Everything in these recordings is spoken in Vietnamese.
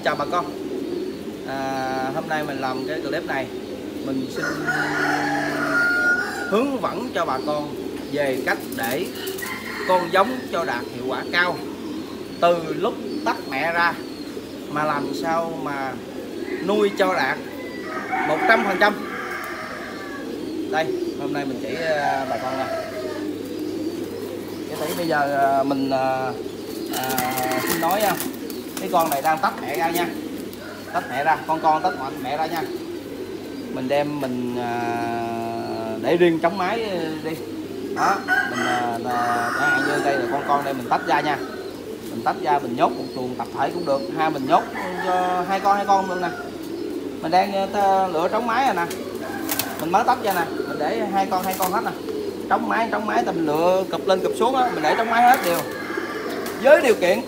chào bà con. Hôm nay mình làm cái clip này, mình xin hướng dẫn cho bà con về cách để con giống cho đạt hiệu quả cao từ lúc tách mẹ ra, mà làm sao mà nuôi cho đạt 100%. Đây, hôm nay mình chỉ bà con nè. Cái bây giờ mình xin nói nha, cái con này đang tách mẹ ra nha, tách mẹ ra, con tách mẹ ra nha. Mình đem mình để riêng chống máy đi đó. Mình chẳng hạn như đây là con đây, mình tách ra nha, mình tách ra mình nhốt một chuồng tập thể cũng được, hay mình nhốt cho hai con luôn nè. Mình đang lựa trống máy rồi nè, mình mới tách ra nè, mình để hai con hết nè. Trống máy mình lựa cụp lên cụp xuống á, mình để trống máy hết đều với điều kiện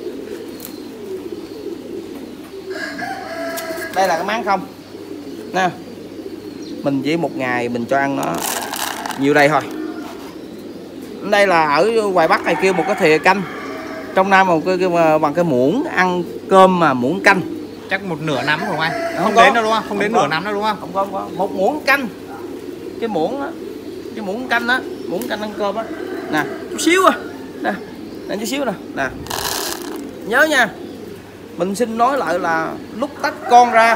đây là cái máng không nè. Mình chỉ một ngày mình cho ăn nó nhiều đây thôi. Đây là ở ngoài Bắc này kêu một cái thìa canh, trong Nam bằng cái muỗng ăn cơm mà muỗng canh. Chắc một nửa nắm không anh? Không đến đâu đúng không? Không đến nửa nắm đâu đúng không? Không, một muỗng canh, cái muỗng á, cái muỗng canh á, muỗng canh ăn cơm á nè, chút xíu à nè, chút xíu nè. Nhớ nha, mình xin nói lại là lúc tách con ra,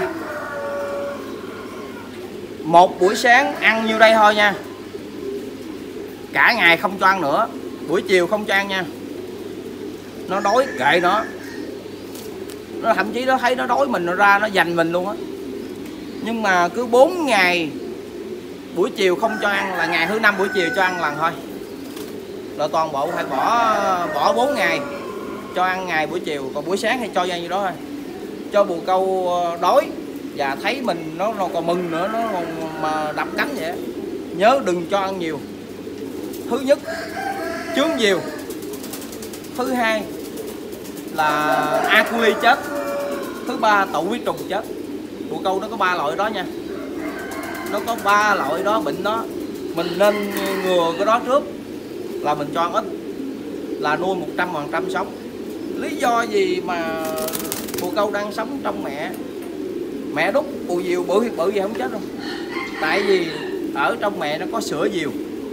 một buổi sáng ăn nhiêu đây thôi nha, cả ngày không cho ăn nữa, buổi chiều không cho ăn nha. Nó đói kệ nó thậm chí nó thấy nó đói mình, nó ra nó giành mình luôn á. Nhưng mà cứ 4 ngày buổi chiều không cho ăn, là ngày thứ 5 buổi chiều cho ăn lần thôi, là toàn bộ phải bỏ 4 ngày cho ăn ngày buổi chiều, còn buổi sáng hay cho ra như đó thôi. Cho bồ câu đói và thấy mình nó còn mừng nữa, nó còn mà đập cánh vậy. Nhớ đừng cho ăn nhiều. Thứ nhất, chướng nhiều. Thứ hai là A. coli chết. Thứ ba, tụ huyết trùng chết. Bồ câu nó có 3 loại đó nha, nó có 3 loại đó, bệnh đó. Mình nên ngừa cái đó trước, là mình cho ăn ít, là nuôi 100% sống. Lý do gì mà bồ câu đang sống trong mẹ đút bù diều bự gì không chết đâu. Tại vì ở trong mẹ nó có sữa diều,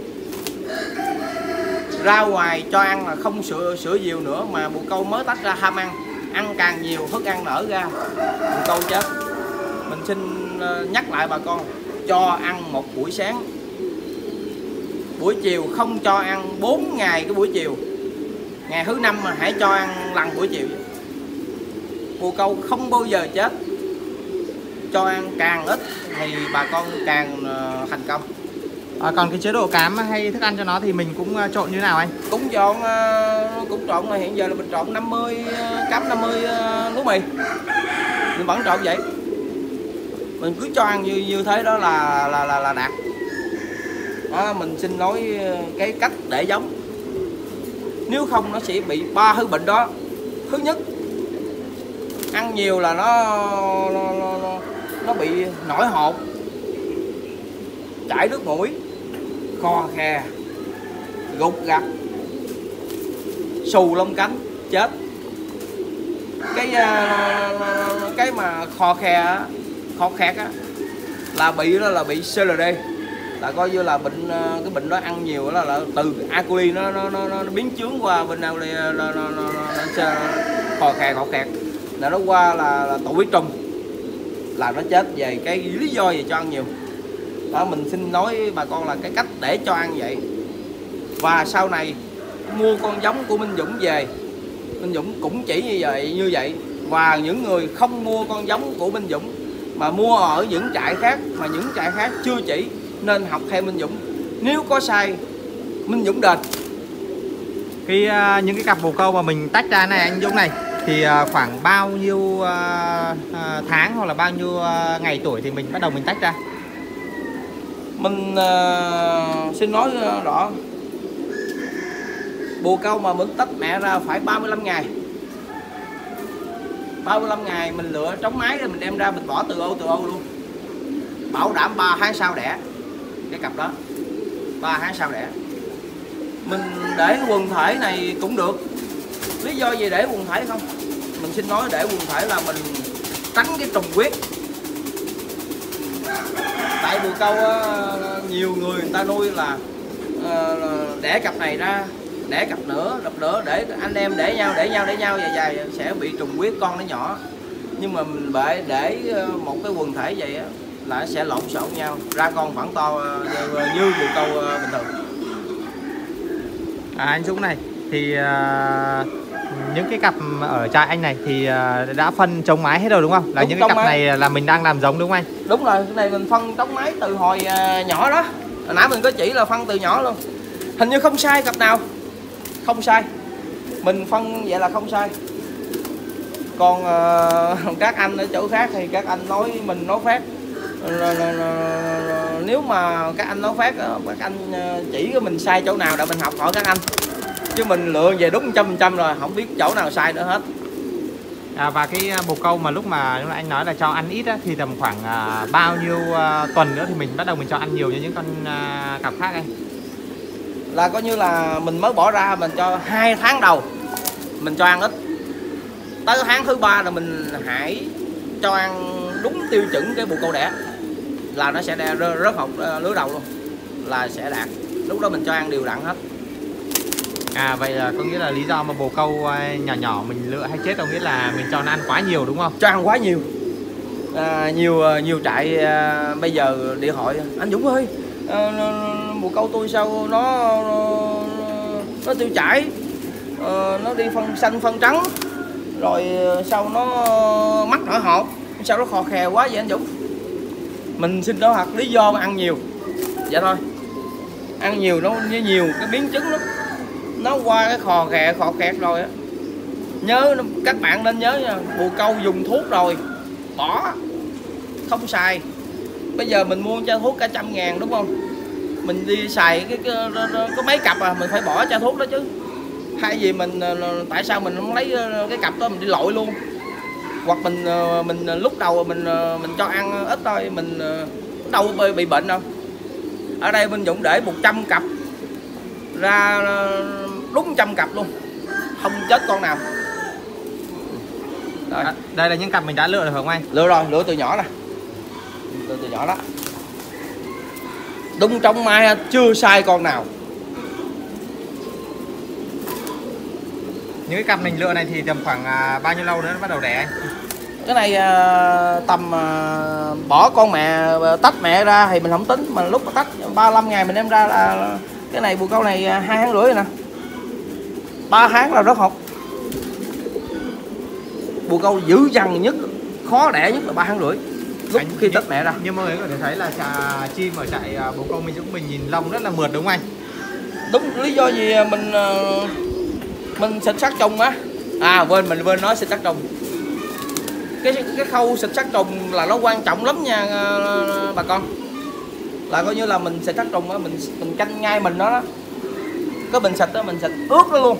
ra ngoài cho ăn là không sữa diều nữa, mà bồ câu mới tách ra ham ăn càng nhiều thức ăn nở ra, bồ câu chết. Mình xin nhắc lại bà con, cho ăn một buổi sáng, buổi chiều không cho ăn 4 ngày. Cái buổi chiều ngày thứ 5 mà hãy cho ăn lần buổi chiều. Bồ câu không bao giờ chết. Cho ăn càng ít thì bà con càng thành công. Còn cái chế độ cám hay thức ăn cho nó thì mình cũng trộn như thế nào anh? Cũng trộn là hiện giờ là mình trộn 50 cám, 50 lúa mì, mình vẫn trộn vậy. Mình cứ cho ăn như thế đó là đạt đó. Mình xin nói cái cách để giống, nếu không nó sẽ bị 3 thứ bệnh đó. Thứ nhất, ăn nhiều là nó bị nổi hột, chảy nước mũi, khò khè, gục gặt, xù lông cánh, chết. Cái mà khò khẹt á là bị CLD, là coi như là bệnh, cái bệnh đó ăn nhiều là từ A. coli nó biến chướng qua bên nào là khò khẹt là nó qua là tụ huyết trùng, là nó chết về cái lý do gì cho ăn nhiều đó. Mình xin nói bà con là cái cách để cho ăn vậy. Và sau này mua con giống của Minh Dũng về, Minh Dũng cũng chỉ như vậy. Và những người không mua con giống của Minh Dũng mà mua ở những trại khác, mà những trại khác chưa chỉ, nên học theo Minh Dũng. Nếu có sai, Minh Dũng đền. Những cái cặp bồ câu mà mình tách ra này anh Dũng này, thì khoảng bao nhiêu tháng hoặc là bao nhiêu ngày tuổi thì mình bắt đầu mình tách ra? Mình xin nói rõ, bồ câu mà mình tách mẹ ra phải 35 ngày. 35 ngày mình lựa trống máy rồi mình đem ra, mình bỏ từ ô luôn, bảo đảm 3 tháng sau đẻ. Cái cặp đó 3 tháng sau đẻ. Mình để quần thể này cũng được. Lý do gì để quần thể không? Mình xin nói để quần thể là mình tránh cái trùng huyết. Tại bồ câu nhiều người ta nuôi là đẻ cặp này ra, đẻ cặp nữa, cặp nữa, để anh em để nhau dài sẽ bị trùng huyết, con nó nhỏ. Nhưng mà mình để một cái quần thể vậy á là sẽ lộn xộn nhau, ra con khoảng to như bồ câu bình thường. Anh Dũng này thì những cái cặp ở trại anh này thì đã phân trống mái hết rồi đúng không? Là đúng, những cái cặp máy này là mình đang làm giống đúng không anh? Đúng rồi, cái này mình phân trống mái từ hồi nhỏ đó. Hồi nãy mình có chỉ là phân từ nhỏ luôn. Hình như không sai cặp nào. Không sai. Mình phân vậy là không sai. Còn các anh ở chỗ khác thì các anh nói mình nói phát. Nếu mà các anh nói phát, các anh chỉ cho mình sai chỗ nào để mình học hỏi các anh. Chứ mình lựa về đúng 100% rồi, không biết chỗ nào sai nữa hết. Và cái bồ câu mà lúc mà anh nói là cho ăn ít á, thì tầm khoảng bao nhiêu tuần nữa thì mình bắt đầu mình cho ăn nhiều như những con cặp khác anh? Là coi như là mình mới bỏ ra, mình cho 2 tháng đầu mình cho ăn ít, tới tháng thứ 3 là mình hãy cho ăn đúng tiêu chuẩn cái bồ câu đẻ là nó sẽ rớt hột lứa đầu luôn, là sẽ đạt. Lúc đó mình cho ăn đều đặn hết. Vậy là có nghĩa là lý do mà bồ câu nhỏ mình lựa hay chết có nghĩa là mình cho nó ăn quá nhiều đúng không? Cho ăn quá nhiều. Nhiều trại bây giờ điện thoại anh Dũng ơi, bồ câu tôi sao nó tiêu chảy, nó đi phân xanh phân trắng, rồi sao nó mắc nổi hột, sao nó khò khè quá vậy anh Dũng? Mình xin đó thật, lý do mà ăn nhiều vậy thôi. Ăn nhiều nó với nhiều cái biến chứng nó qua cái khò khẹt rồi á. Nhớ các bạn nên nhớ nha, bồ câu dùng thuốc rồi bỏ không xài. Bây giờ mình mua chai thuốc cả 100.000 đúng không? Mình đi xài có mấy cặp mình phải bỏ chai thuốc đó chứ. Hay gì mình tại sao mình không lấy cái cặp đó mình đi lội luôn? Hoặc mình lúc đầu mình cho ăn ít thôi, mình đâu bị bệnh đâu. Ở đây mình Dũng để 100 cặp ra đúng 100 cặp luôn, không chết con nào. Đây là những cặp mình đã lựa được không anh? Lựa rồi, lựa từ nhỏ nè, lựa từ nhỏ đó, đúng trong mai chưa sai con nào. Những cái cặp mình lựa này thì tầm khoảng bao nhiêu lâu nữa nó bắt đầu đẻ anh? Cái này tầm bỏ con mẹ tách mẹ ra thì mình không tính, mà lúc mà tách 35 ngày mình đem ra là cái này bồ câu này 2 tháng rưỡi rồi nè, 3 tháng là rất hột. Bồ câu dữ dằn nhất, khó đẻ nhất là 3 tháng rưỡi lúc khi tách mẹ ra. Nhưng mọi người có thể thấy là chim ở trại bồ câu mình nhìn lông rất là mượt đúng không anh? Đúng, lý do gì mình xịt sát trùng á. Mình quên nói xịt sát trùng. Cái khâu xịt sát trùng là nó quan trọng lắm nha bà con. Là coi như là mình xịt sát trùng á, mình canh ngay mình đó. Cái bình xịt đó mình xịt ướt nó luôn.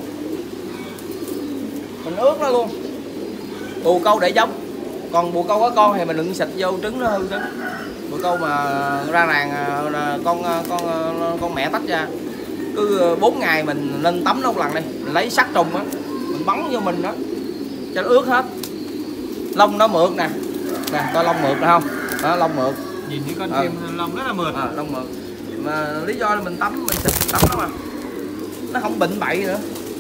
Mình ướt nó luôn. Bồ câu để giống. Còn bồ câu có con thì mình đừng xịt vô trứng nó hư trứng. Bồ câu mà ra ràng con mẹ tách ra, cứ 4 ngày mình lên tắm nó một lần đi, mình lấy sát trùng á, mình bắn vô mình đó cho nó ướt hết. Lông nó mượt nè, coi lông mượt phải không? Đó, lông mượt. Nhìn những con chim lông rất là mượt. Lông mượt. Mà lý do là mình tắm, mình xịt tắm nó mà nó không bệnh bậy nữa.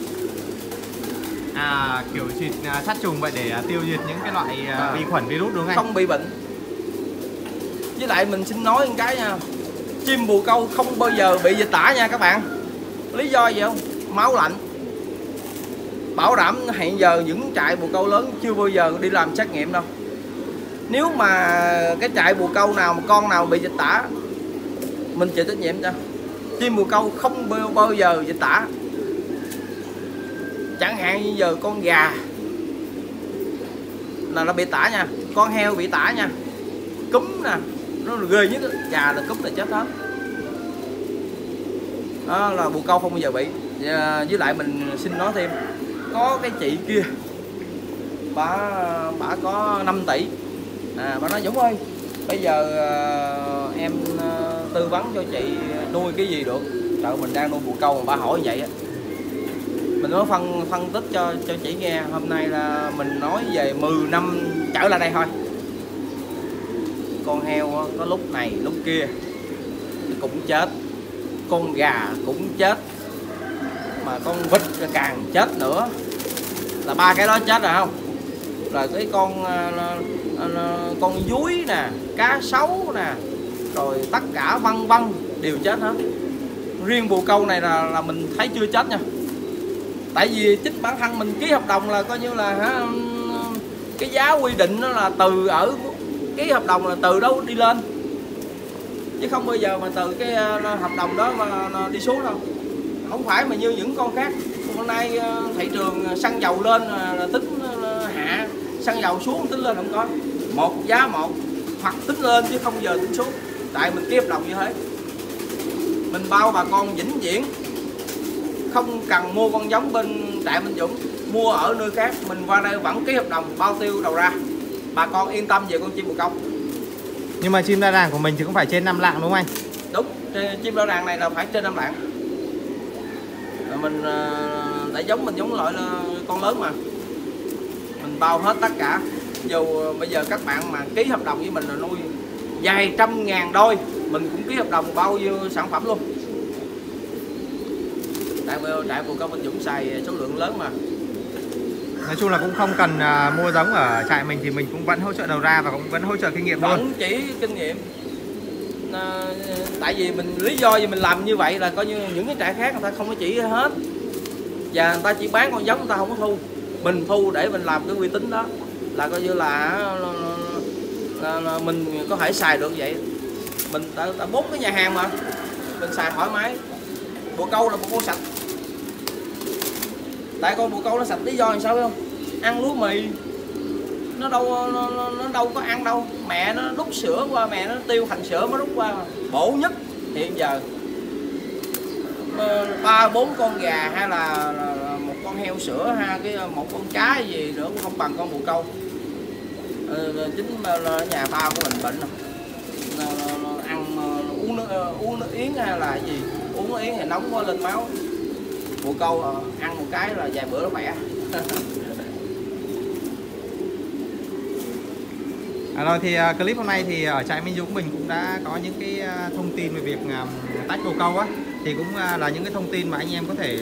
Kiểu xịt sát trùng vậy để tiêu diệt những cái loại vi khuẩn virus đúng không anh? Không bị bệnh. Với lại mình xin nói một cái nha, chim bồ câu không bao giờ bị dịch tả nha các bạn. Lý do gì không? Máu lạnh. Bảo đảm hiện giờ những trại bồ câu lớn chưa bao giờ đi làm xét nghiệm đâu. Nếu mà cái trại bồ câu nào mà con nào bị dịch tả, mình chịu trách nhiệm cho. Chim bồ câu không bao giờ dịch tả. Chẳng hạn như giờ con gà là nó bị tả nha, con heo bị tả nha, cúm nè, nó ghê nhất, gà là cúm là chết hết. Đó là bồ câu không bao giờ bị. Với lại mình xin nói thêm, có cái chị kia bà có 5 tỷ. Bà nói Dũng ơi, bây giờ em tư vấn cho chị nuôi cái gì được. Trời, mình đang nuôi bồ câu mà bà hỏi vậy á. Mình có phân tích cho chị nghe. Hôm nay là mình nói về 10 năm trở lại đây thôi. Con heo có lúc này lúc kia cũng chết, con gà cũng chết, mà con vịt càng chết nữa, là 3 cái đó chết rồi không? Rồi cái con dúi nè, cá sấu nè, rồi tất cả vân vân đều chết hết. Riêng bồ câu này là mình thấy chưa chết nha. Tại vì chính bản thân mình ký hợp đồng là coi như là cái giá quy định nó là từ ở ký hợp đồng là từ đâu đi lên, chứ không bao giờ mà từ cái hợp đồng đó mà đi xuống đâu. Không phải mà như những con khác. Hôm nay thị trường xăng dầu lên là tính hạ, xăng dầu xuống tính lên, không có. Một giá một, hoặc tính lên chứ không giờ tính xuống. Tại mình ký hợp đồng như thế. Mình bao bà con vĩnh viễn, không cần mua con giống bên Trại Minh Dũng, mua ở nơi khác, mình qua đây vẫn ký hợp đồng bao tiêu đầu ra. Bà con yên tâm về con chim bồ câu. Nhưng mà chim đa đàng của mình thì cũng phải trên 5 lạng đúng không anh? Đúng, chim đa đàng này là phải trên 5 lạng. Mình tại giống mình giống loại là con lớn mà, mình bao hết tất cả. Dù bây giờ các bạn mà ký hợp đồng với mình là nuôi vài trăm ngàn đôi, mình cũng ký hợp đồng bao nhiêu sản phẩm luôn. Trại bồ câu Minh Dũng xài số lượng lớn mà. Nói chung là cũng không cần mua giống ở trại mình, thì mình cũng vẫn hỗ trợ đầu ra và cũng vẫn hỗ trợ kinh nghiệm luôn. Vẫn chỉ kinh nghiệm. Tại vì mình lý do gì mình làm như vậy là coi như những cái trại khác người ta không có chỉ hết, và người ta chỉ bán con giống, người ta không có thu. Mình thu để mình làm cái uy tín đó, là coi như là mình có thể xài được vậy. Mình ta 4 cái nhà hàng mà mình xài thoải mái. Bồ câu là một con sạch. Tại con bồ câu nó sạch lý do làm sao không? Ăn lúa mì, nó đâu có ăn đâu, mẹ nó đút sữa qua, mẹ nó tiêu thành sữa mới đút qua. Bổ nhất hiện giờ 3-4 con gà hay là một con heo sữa, một con cá gì nữa cũng không bằng con bồ câu. Chính là nhà ba của mình bệnh rồi, ăn uống nước yến hay là gì, uống nước yến thì nóng quá lên máu. Bồ câu ăn một cái là vài bữa nó khỏe. Rồi thì clip hôm nay thì ở trại Minh Dũng mình cũng đã có những cái thông tin về việc tách bồ câu á, thì cũng là những cái thông tin mà anh em có thể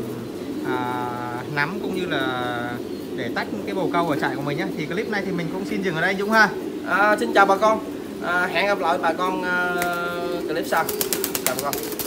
nắm cũng như là để tách cái bồ câu ở trại của mình nhé. Thì clip này thì mình cũng xin dừng ở đây Dũng ha. Xin chào bà con, hẹn gặp lại bà con clip sau. Chào bà con.